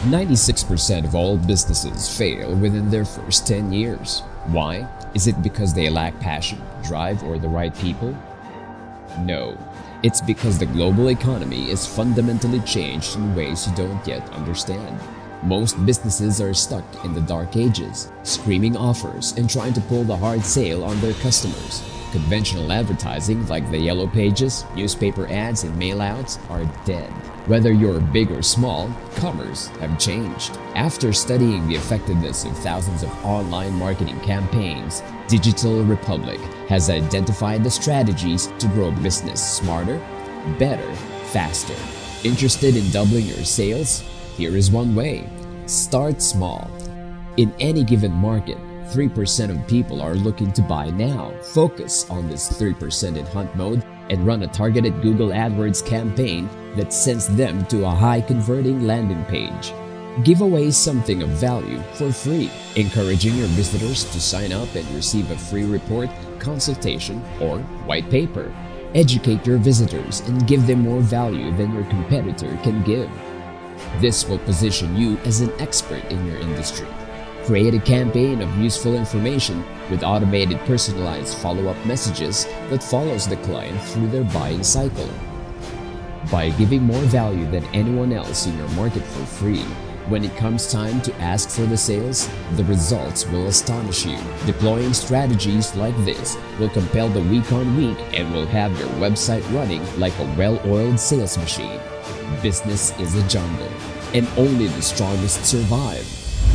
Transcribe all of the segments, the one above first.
96% of all businesses fail within their first 10 years. Why? Is it because they lack passion, drive, or the right people? No. It's because the global economy is fundamentally changed in ways you don't yet understand. Most businesses are stuck in the dark ages, screaming offers and trying to pull the hard sale on their customers. Conventional advertising like the Yellow Pages, newspaper ads, and mailouts are dead. Whether you're big or small, commerce have changed. After studying the effectiveness of thousands of online marketing campaigns, Digital Republic has identified the strategies to grow business smarter, better, faster. Interested in doubling your sales? Here is one way. Start small. In any given market, 3% of people are looking to buy now. Focus on this 3% in hunt mode and run a targeted Google AdWords campaign that sends them to a high-converting landing page. Give away something of value for free, encouraging your visitors to sign up and receive a free report, consultation, or white paper. Educate your visitors and give them more value than your competitor can give. This will position you as an expert in your industry. Create a campaign of useful information with automated personalized follow-up messages that follows the client through their buying cycle. By giving more value than anyone else in your market for free, when it comes time to ask for the sales, the results will astonish you. Deploying strategies like this will compel the week on week and will have your website running like a well-oiled sales machine. Business is a jungle, and only the strongest survive.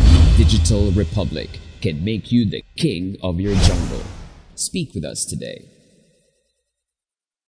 Digital Republic can make you the king of your jungle. Speak with us today.